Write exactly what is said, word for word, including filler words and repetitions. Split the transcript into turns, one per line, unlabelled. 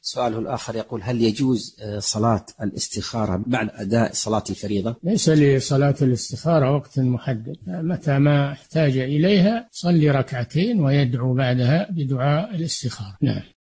سؤاله الآخر يقول: هل يجوز صلاة الاستخارة بعد أداء صلاة الفريضة؟
ليس لصلاة الاستخارة وقت محدد، متى ما احتاج إليها صلي ركعتين ويدعو بعدها بدعاء الاستخارة. نعم.